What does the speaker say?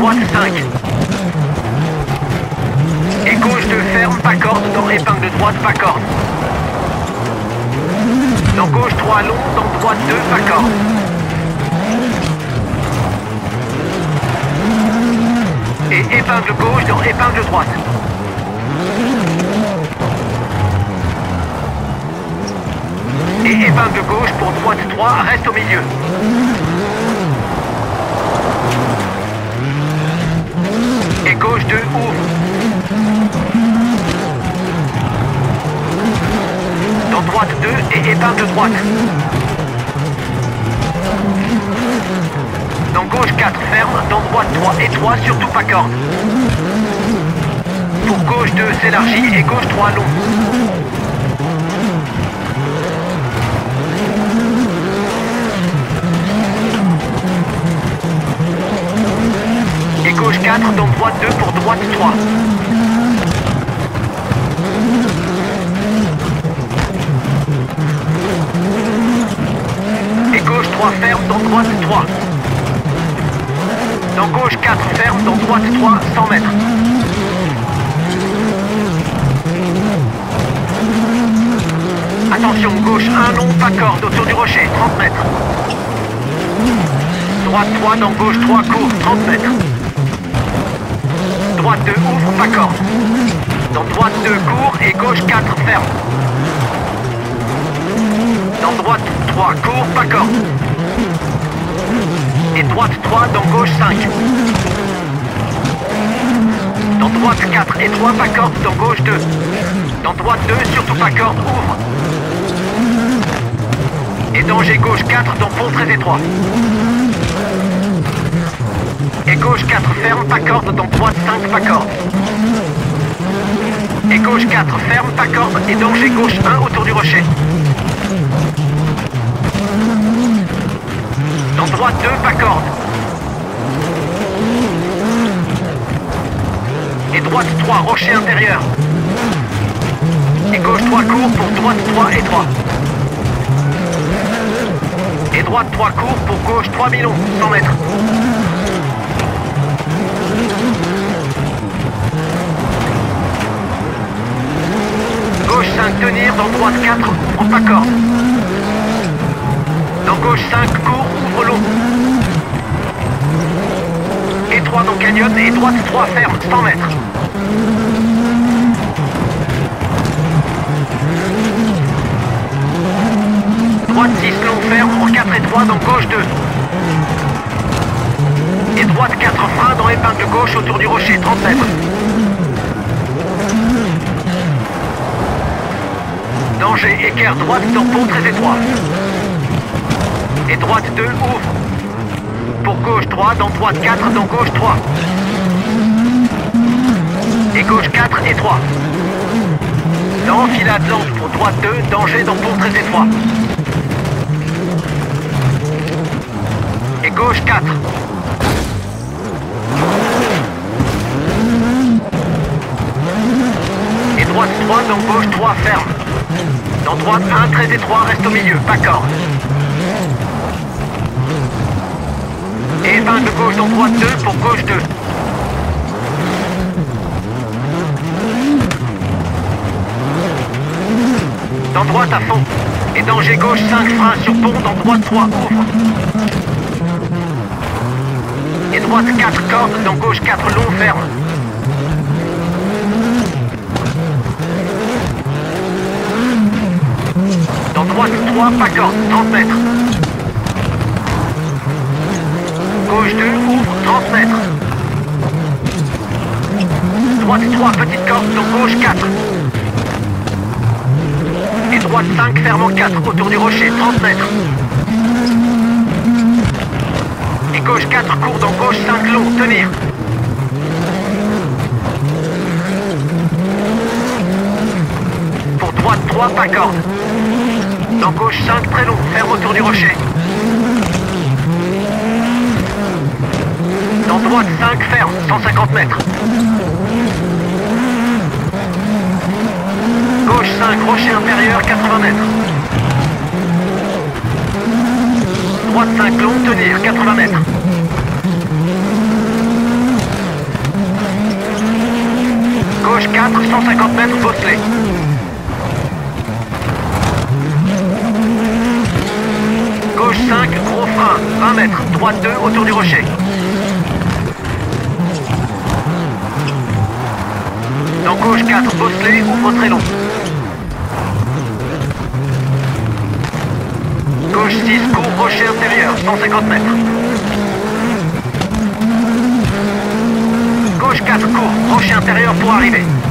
droite 5. Et gauche 2 ferme, pas corde, dans épingle de droite, pas corde. Dans gauche 3 long, dans droite 2, pas corde. Et épingle gauche dans épingle droite. Et épingle gauche pour droite 3, reste au milieu. Et gauche 2, ouvre. Dans droite 2 et épingle droite. Dans gauche 4, ferme. Dans droite 3 et 3, surtout pas corde. Pour gauche 2, s'élargit et gauche 3, long. Et gauche 4, dans droite 2 pour droite 3. Et gauche 3 ferme, dans droite 3. Dans gauche 4 ferme, dans droite 3, 100 mètres. Attention, gauche 1 long, pas corde, autour du rocher, 30 mètres. Droite 3, dans gauche 3, court, 30 mètres. Droite 2, ouvre, pas corde. Dans droite 2, court et gauche 4, ferme. Dans droite 3, court, pas corde. Et droite 3, dans gauche 5. Dans droite 4 et 3, pas corde, dans gauche 2. Dans droite 2, surtout pas corde, ouvre. Et danger gauche 4, dans pont très étroit. Et gauche 4 ferme, pas corde, dans droite 5, pas corde. Et gauche 4 ferme, pas corde, et danger gauche 1 autour du rocher. Dans droite 2, pas corde. Et droite 3, rocher intérieur. Et gauche 3 court pour droite 3 et 3. Et droite 3 court pour gauche 3 milons, 100 mètres. Gauche 5 tenir, dans droite 4, en pas corde. Dans gauche 5 court, ouvre long. Et 3 dans canyon et droite 3 ferme, 100 mètres. Droite 6 long ferme, en 4 et 3 dans gauche 2. Et droite 4 frein dans épingle gauche autour du rocher, 30 mètres. Danger, équerre droite dans pont très étroit. Et droite 2, ouvre. Pour gauche 3, dans droite 4, dans gauche 3. Et gauche 4 et 3. Dans enfilade lente pour droite 2, danger dans pont très étroit. Et gauche 4. Et droite 3, dans gauche 3, ferme. Dans droite 1, très étroit, reste au milieu, pas corde. Et épingle gauche dans droite 2 pour gauche 2. Dans droite à fond. Et danger gauche 5 frein sur pont dans droite 3 ouvre. Et droite 4 corde dans gauche 4 long ferme. Dans droite 3 pas corde 30 mètres. Gauche 2 ouvre 30 mètres. Droite 3 petite corde dans gauche 4. Et droite 5 ferme en 4 autour du rocher 30 mètres. Et gauche 4 court dans gauche 5 long, tenir. Pour droite 3 pas corde. Dans gauche 5 très long, ferme autour du rocher. Dans droite 5 ferme, 150 mètres. Gauche 5, rocher intérieur, 80 mètres. Droite 5 long, tenir, 80 mètres. 20 mètres, droite 2 autour du rocher. Dans gauche 4, bosselet, ouvre très long. Gauche 6, court, rocher intérieur, 150 mètres. Gauche 4, court, rocher intérieur pour arriver.